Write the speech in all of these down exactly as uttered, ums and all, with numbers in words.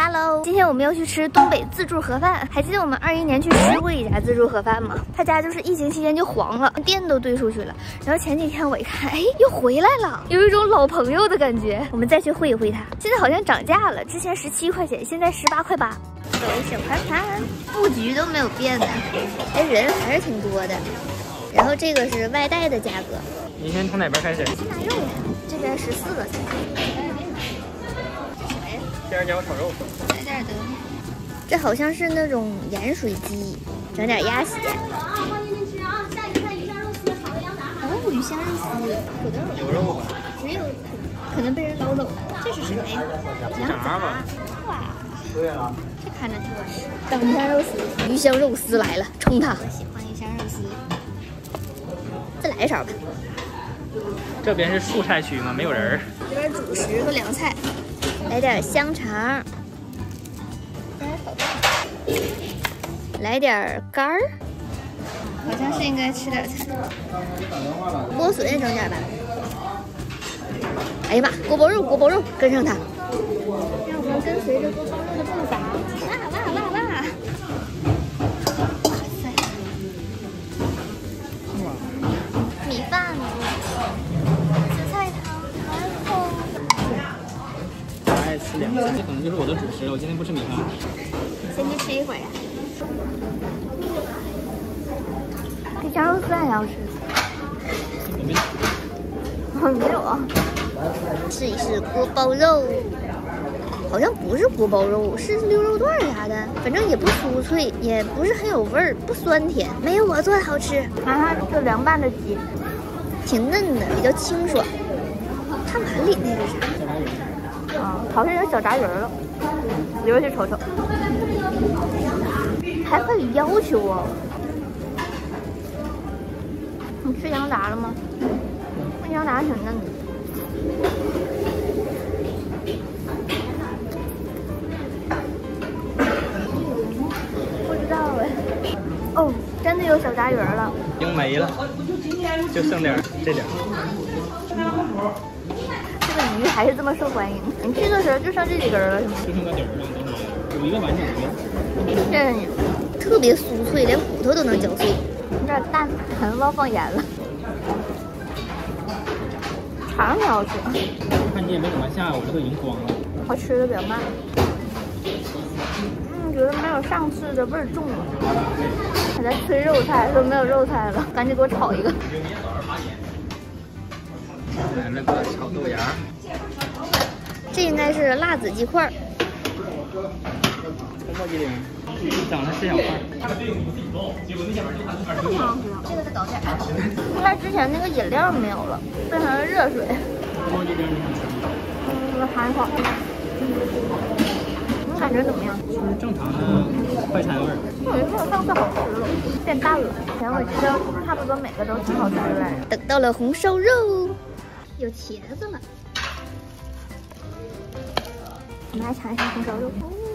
Hello， 今天我们要去吃东北自助盒饭。还记得我们二一年去吃过一家自助盒饭吗？他家就是疫情期间就黄了，店都堆出去了。然后前几天我一看，哎，又回来了，有一种老朋友的感觉。我们再去会一会他。现在好像涨价了，之前十七块钱，现在十八块八。走，小盘盘，布局都没有变呢，这人还是挺多的。然后这个是外带的价格。 你先从哪边开始？ 鸡腊肉呀，这边十四个菜。 尖椒炒肉， 来点得。这好像是那种盐水鸡，整点鸭血。 欢迎您吃啊！下一个菜鱼香肉丝炒的羊杂。 哦，鱼香肉丝，土豆。 有肉吧？ 没有，可能被人捞走了。这是什么呀？羊杂。哇， 对了， 这看着挺好吃。等鱼香肉丝，鱼香肉丝来了，冲它！我喜欢鱼香肉丝。再来一勺吧。 这边是蔬菜区吗？没有人儿。 这边主食和凉菜。来点香肠，来点肝儿，好像是应该吃点菜。莴笋也整点吧。哎呀妈，锅包肉，锅包肉，跟上它。让我们跟随着锅包肉的步伐，哇哇哇哇！哇塞！米饭，紫菜汤，然后。 爱吃凉菜，这可能就是我的主食了。我今天不吃米饭。 先去吃一会儿呀。这羊肉丝也要吃。 我没哦，没有啊。试一试锅包肉，好像不是锅包肉，是溜肉段啥的，反正也不酥脆，也不是很有味儿，不酸甜，没有我做的好吃。看看这凉拌的鸡，挺嫩的，比较清爽。看碗里那个啥。啊，好像有小炸鱼了，里边去瞅瞅。还可以要求哦。你吃羊杂了吗？那羊杂挺嫩的。不知道哎。哦，真的有小炸鱼了。 已经没了，就剩点这点。 这个鱼还是这么受欢迎。你去的时候就剩这几根了，是吗？ 就剩个底儿了，有一个完整的。 谢谢你。特别酥脆，连骨头都能嚼碎。有点淡，可能忘放盐了。肠挺好吃。 看你也没怎么下，我这都已经光了。 我吃的比较慢。嗯，觉得没有上次的味儿重了。我在吃肉菜，说没有肉菜了，赶紧给我炒一个。 来了个炒豆芽。 这应该是辣子鸡块。 磨鸡丁，整了四小块。 这挺好吃的，这个再搞点。它之前那个饮料没有了，变成了热水。 磨鸡丁你想吃吗？ 嗯，还好。你感觉怎么样？ 是正常的快餐味儿。 我觉得没有上次好吃了，变淡了。以前我记得差不多每个都挺好吃的来着。等到了红烧肉，有茄子了。我们来尝一下红烧肉。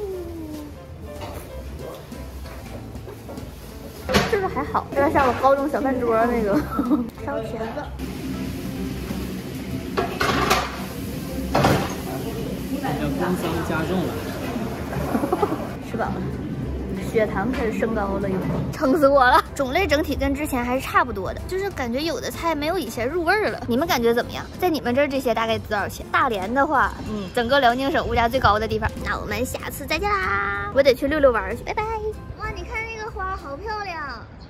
这个还好，有点像我高中小饭桌那个烧茄子。 要肝脏加重了。 吃饱了，血糖开始升高了又，撑死我了。种类整体跟之前还是差不多的，就是感觉有的菜没有以前入味儿了。你们感觉怎么样？在你们这儿这些大概多少钱？大连的话，嗯，整个辽宁省物价最高的地方。那我们下次再见啦！我得去遛遛弯去，拜拜。哇，你看那个花好漂亮。